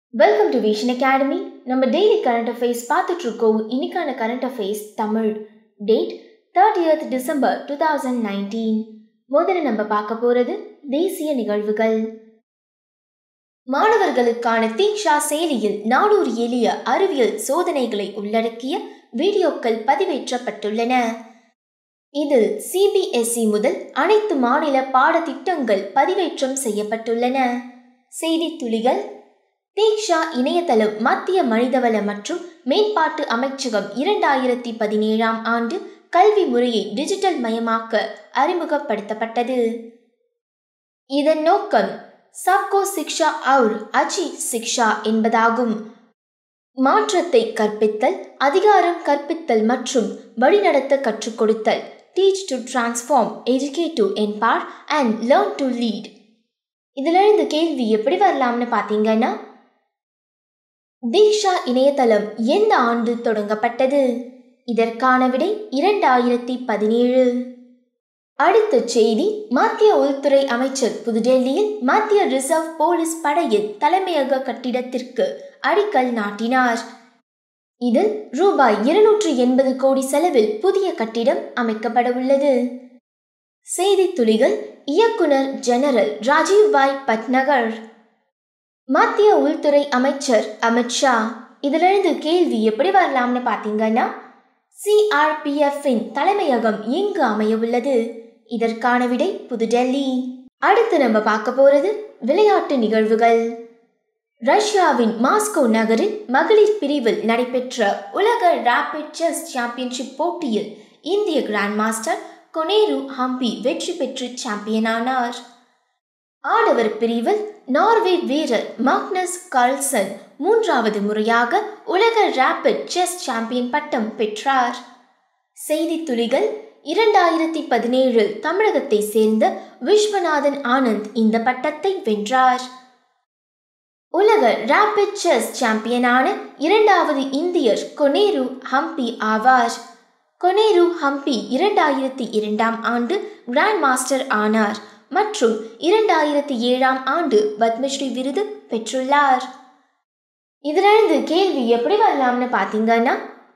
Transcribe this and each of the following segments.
Welcome to Vision Academy. நம்ம daily current affairs பார்த்துட்டு இருக்கோம். இன்னைக்கான current affairs Tamil. Date 30th December 2019. முதல்ல நம்ம பார்க்க போறது தேசிய நிகழ்வுகள். மாணவர்களுக்கான தீக்ஷா செயலியில் 400 எளிய அறிவியல் சோதனைகளை உள்ளடக்கிய வீடியோக்கள் பதிவேற்றப்பட்டுள்ளன. இதில் CBSE முதல் அனைத்து மாநில பாடத்திட்டங்கள் பதிவேற்றம் செய்யப்பட்டுள்ளன. செய்தி துளிகள். தீக்ஷா இணையதளம் மத்திய மனிதவள மற்றும் மேம்பாட்டு அமைச்சகம் 2017ஆம் ஆண்டு கல்வி முறையை டிஜிட்டல் மயமாக்க அறிமுகப்படுத்தப்பட்டது. இதன் நோக்கம் சப்கோ சிக்ஷா அவுர் அச்சி சிக்ஷா என்பதாகும். மாற்றத்தை கற்பித்தல், அதிகாரம் கற்பித்தல் மற்றும் வழிநடத்த கற்றுக் கொடுத்தல். Teach to transform, educate to empower and learn to lead. இதிலிருந்து கேள்வி எப்படி வரலாம்னு பார்த்தீங்கன்னா, தீக்ஷா இணையதளம் எந்த ஆண்டு தொடங்கப்பட்டது? இதற்கான விடை 2017. அடுத்த செய்தி. மத்திய உள்துறை அமைச்சர் புதுடெல்லியில் மத்திய ரிசர்வ் போலீஸ் படையின் தலைமையக கட்டிடத்திற்கு அடிக்கல் நாட்டினார். இதில் ரூபாய் 280 கோடி செலவில் புதிய கட்டிடம் அமைக்கப்பட உள்ளது. செய்தி துளிகள். இயக்குனர் ஜெனரல் ராஜீவ் பாய் பட்நகர். மத்திய உள்துறை அமைச்சர் அமித்ஷா. இதிலிருந்து கேள்வி எப்படி வரலாம்னு பார்த்தீங்கன்னா, CRPFின் தலைமையகம் எங்கு அமைய உள்ளது? இதற்கான விடை புதுடெல்லி. அடுத்து நம்ம பார்க்க போறது விளையாட்டு நிகழ்வுகள். ரஷ்யாவின் மாஸ்கோ நகரில் மகளிர் பிரிவில் நடைபெற்ற உலக ரேபிட் செஸ் சாம்பியன்ஷிப் போட்டியில் இந்திய கிராண்ட் மாஸ்டர் கொனேரு ஹம்பி வெற்றி பெற்று சாம்பியனானார். ஆடவர் பிரிவில் நார்வே வீரர் மாக்னஸ் கார்ல்சன் 3வது முறையாக உலக ரேபிட் செஸ் சாம்பியன் பட்டம் பெற்றார். செய்தி துளிகள். 2017 தமிழகத்தை சேர்ந்த விஸ்வநாதன் ஆனந்த் இந்த பட்டத்தை வென்றார். உலக ரேபிட் செஸ் சாம்பியனான 2வது இந்தியர் கொனேரு ஹம்பி ஆவார். கொனேரு ஹம்பி 2002ஆம் ஆண்டு கிராண்ட் மாஸ்டர் ஆனார் மற்றும் 2007ஆம் ஆண்டு பத்மஸ்ரீ விருது பெற்றுள்ளார். இதிலிருந்து கேள்வி எப்படி வரலாம்னு பார்த்தீங்கன்னா,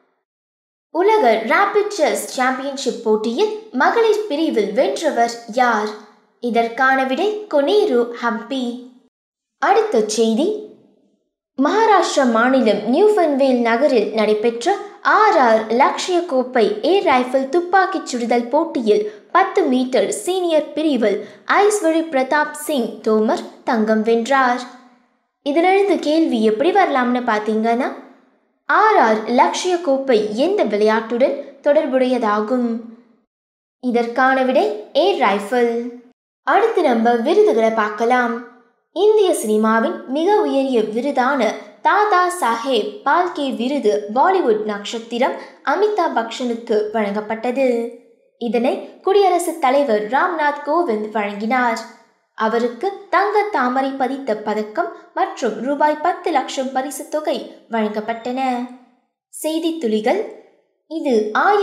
உலக ரேபிட் செஸ் சாம்பியன்ஷிப் போட்டியில் மகளிர் பிரிவில் வென்றவர் யார்? இதற்கான விடை கொனேரு ஹம்பி. அடுத்த செய்தி. மகாராஷ்டிரா மாநிலம் நியூஃபன்வேல் நகரில் நடைபெற்ற RR லட்சிய கோப்பை ஏர் ரைஃபிள் துப்பாக்கிச் சுடுதல் போட்டியில் 10 மீட்டர் சீனியர் பிரிவில் ஐஸ்வரி பிரதாப் சிங் தோமர் தங்கம் வென்றார். இதிலிருந்து கேள்வி எப்படி வரலாம்னு பார்த்தீங்கன்னா, RR லட்சிய கோப்பை எந்த விளையாட்டுடன் தொடர்புடையதாகும்? இதற்கான விடை ஏர் ரைஃபிள். அடுத்து நம்ம விருதுகளை பார்க்கலாம். இந்திய சினிமாவின் மிக உயரிய விருதான தாதா சாஹேப் பால்கே விருது பாலிவுட் நட்சத்திரம் அமிதாப் பச்சனுக்கு வழங்கப்பட்டது. இதனை குடியரசுத் தலைவர் ராம்நாத் கோவிந்த் வழங்கினார். அவருக்கு தங்க தாமரை பதித்த பதக்கம் மற்றும் ரூபாய் 10 லட்சம் பரிசு தொகை வழங்கப்பட்டன. செய்தி துளிகள். இது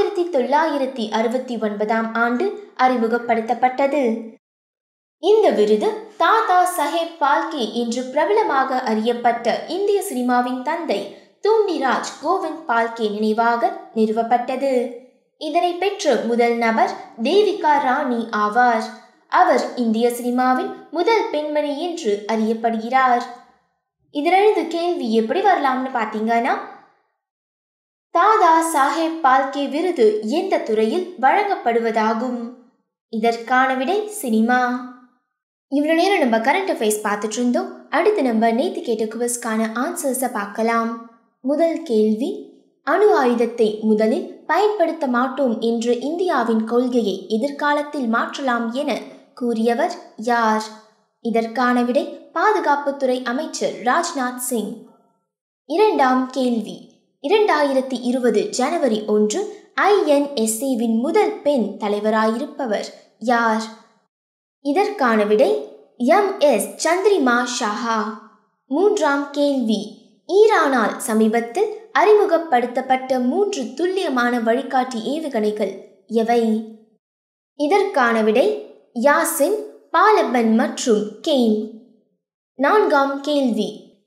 1969ஆம் ஆண்டு அறிமுகப்படுத்தப்பட்டது. இந்த விருது தாதா சாஹேப் பால்கே என்று பிரபலமாக அறியப்பட்ட இந்திய சினிமாவின் தந்தை தூண்டிராஜ் கோவிந்த் பால்கே நினைவாக நிறுவப்பட்டது. இதனை பெற்ற முதல் நபர் தேவிகா ராணி ஆவார். அவர் இந்திய சினிமாவின் முதல் பெண்மணி என்று அறியப்படுகிறார். இதிலிருந்து கேள்வி எப்படி வரலாம்னு பார்த்தீங்கன்னா, தாதா சாஹேப் பால்கே விருது எந்த துறையில் வழங்கப்படுவதாகும்? இதற்கான விடை சினிமா. இவ்வளோ நேரம் நம்ம கரண்ட் அஃபேர்ஸ் பார்த்துட்டு இருந்தோம். அடுத்து நம்ம நேற்று கேட்ட குவிஸ்க்கான ஆன்சர்ஸை பார்க்கலாம். முதல் கேள்வி. அணு ஆயுதத்தை முதலில் பயன்படுத்த மாட்டோம் என்ற இந்தியாவின் கொள்கையை எதிர்காலத்தில் மாற்றலாம் என கூறியவர் யார்? இதற்கான விடை பாதுகாப்புத்துறை அமைச்சர் ராஜ்நாத் சிங். இரண்டாம் கேள்வி. 2020 ஜனவரி 1 INSAவின் முதல் பெண் தலைவராயிருப்பவர் யார்? இதற்கான விடை MS சந்திரிமா ஷாஹா. மூன்றாம் கேள்வி. ஈரானால் சமீபத்தில் அறிமுகப்படுத்தப்பட்ட 3 துல்லியமான வழிகாட்டி ஏவுகணைகள் எவை? இதற்கான விடை யாசின், பாலபன் மற்றும் கெய்ம். நான்காம் கேள்வி.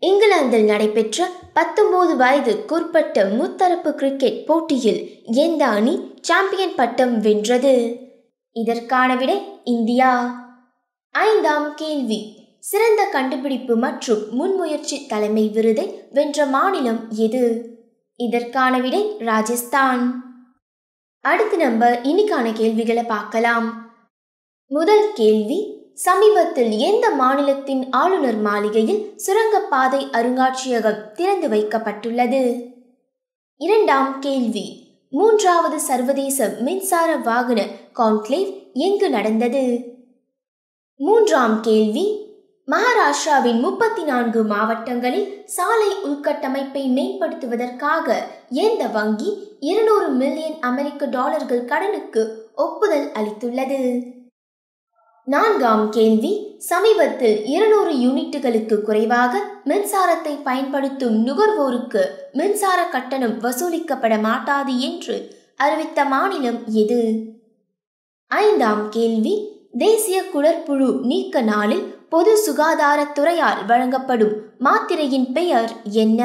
இங்கிலாந்தில் நடைபெற்ற 19 வயதுக்குட்பட்ட முத்தரப்பு கிரிக்கெட் போட்டியில் எந்த அணி சாம்பியன் பட்டம் வென்றது? இதற்கான விடை இந்தியா. 5ஆம் கேள்வி. சிறந்த கண்டுபிடிப்பு மற்றும் முன்முயற்சி தலைமை விருதை வென்ற மாநிலம் எது? இதற்கான விடை ராஜஸ்தான். அடுத்து நம்ம இன்னைக்கான கேள்விகளை பார்க்கலாம். முதல் கேள்வி. சமீபத்தில் எந்த மாநிலத்தின் ஆளுநர் மாளிகையில் சுரங்கப்பாதை அருங்காட்சியகம் திறந்து வைக்கப்பட்டுள்ளது? இரண்டாம் கேள்வி. 3வது சர்வதேச மின்சார வாகன கான்க்ளேவ் எங்கு நடந்தது? மூன்றாம் கேள்வி. மகாராஷ்டிராவின் 34 மாவட்டங்களில் சாலை உள்கட்டமைப்பை மேம்படுத்துவதற்காக எந்த வங்கி $200 மில்லியன் கடனுக்கு ஒப்புதல் அளித்துள்ளது? நான்காம் கேள்வி. சமீபத்தில் 200 யூனிட்டுகளுக்கு குறைவாக மின்சாரத்தை பயன்படுத்தும் நுகர்வோருக்கு மின்சார கட்டணம் வசூலிக்கப்பட மாட்டாது என்று அறிவித்த மாநிலம் எது? ஐந்தாம் கேள்வி. தேசிய குடற்புழு நீக்க நாளில் பொது சுகாதாரத்துறையால் வழங்கப்படும் மாத்திரையின் பெயர் என்ன?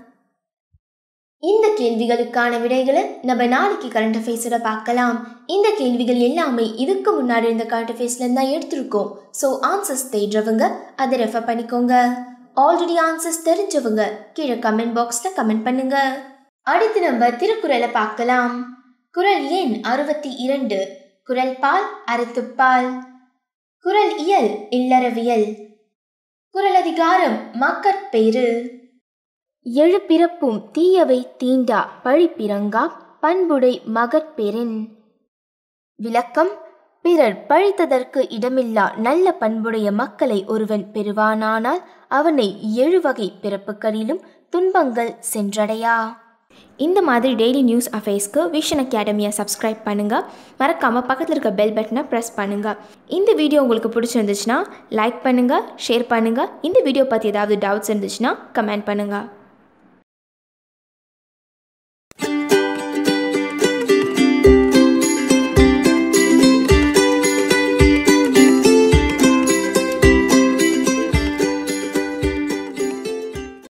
இந்த கேள்விகளுக்கான விடைகளை நம்ம நாளைக்கு கரண்ட் அஃபேர்ஸோட பார்க்கலாம். இந்த கேள்விகள் எல்லாமே இதுக்கு முன்னாடி இருந்த கரண்ட் அஃபேர்ஸ்லேருந்து தான் எடுத்திருக்கோம். ஸோ ஆன்சர்ஸ் தேடுறவங்க அதை ரெஃபர் பண்ணிக்கோங்க. ஆல்ரெடி ஆன்சர்ஸ் தெரிஞ்சவங்க கீழே கமெண்ட் பாக்ஸில் கமெண்ட் பண்ணுங்க. அடுத்து நம்ம திருக்குறளை பார்க்கலாம். குறள் எண் 62. குறள் பால் அறத்துப்பால். குறள் இயல் இல்லறவியல். குறள் அதிகாரம் மக்கட்பேறு. எழுபிறப்பும் தீயவை தீண்டா பழிப்பிறங்கா பண்புடை மகட்பெறின். விளக்கம். பிறர் பழித்ததற்கு இடமில்லா நல்ல பண்புடைய மக்களை ஒருவன் பெறுவானானால் அவனை 7 வகை பிறப்புகளிலும் துன்பங்கள் சென்றடையா. இந்த மாதிரி டெய்லி நியூஸ் அஃபேர்ஸ்க்கு விஷன் அகாடமியை சப்ஸ்கிரைப் பண்ணுங்கள். மறக்காமல் பக்கத்தில் இருக்க பெல் பட்டனை ப்ரெஸ் பண்ணுங்கள். இந்த வீடியோ உங்களுக்கு பிடிச்சிருந்துச்சுன்னா லைக் பண்ணுங்கள், ஷேர் பண்ணுங்கள். இந்த வீடியோ பற்றி ஏதாவது டவுட்ஸ் இருந்துச்சுன்னா கமெண்ட் பண்ணுங்கள்.